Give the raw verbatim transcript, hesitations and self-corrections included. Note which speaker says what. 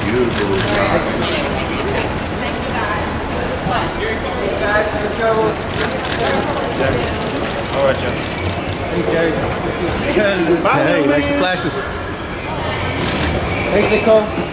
Speaker 1: Beautiful.
Speaker 2: Thanks, guys. Safe travels.
Speaker 1: All right, John.
Speaker 2: Thanks, Jerry.
Speaker 1: Bye,
Speaker 3: Hey, likes the flashes.
Speaker 2: Thanks, Nicole.